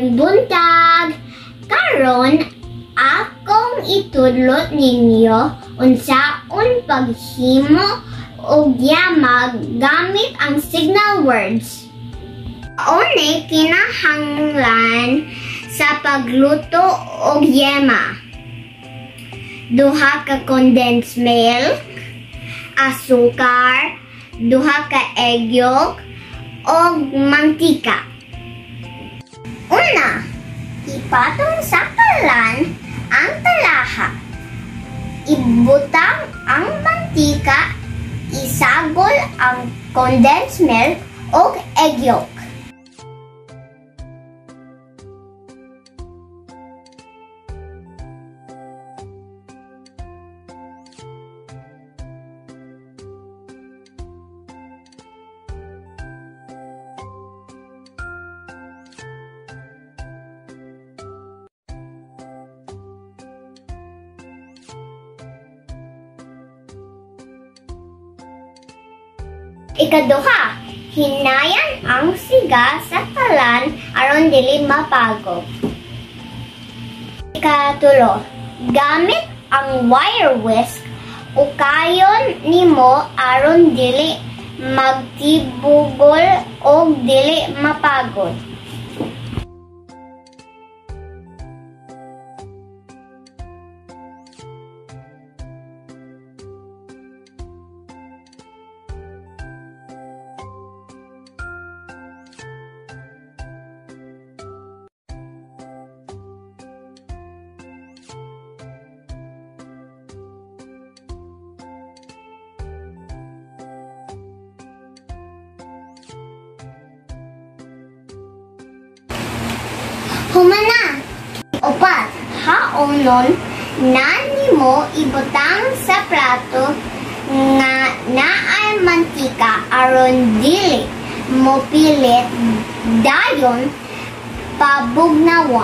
Buntag, karon akong itudlot ninyo unsaon paghimo og yema gamit ang signal words. Unay kinahanglan sa pagluto og yema: duha ka condensed milk, asukar, duha ka egg yolk, og mantika. Una, ipatong sa kalan ang talaha. Ibutang ang mantika, isagol ang condensed milk o egg yolk. Ikaduha, hinayan ang siga sa kalan aron dili mapagod. Ikatulo, gamit ang wire whisk ukayon nimo aron dili magtibugol o dili mapagod. Humana! Upat, haonon na nimo ibutang sa plato nga naay mantika aron dili mo pilit dayon pabugnawon.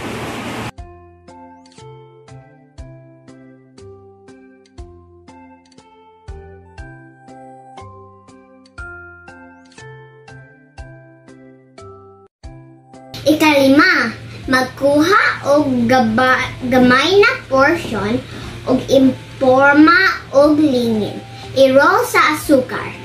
Ikalima, magkuha og gamay na portion og imporma og lingin. I-roll sa asukar.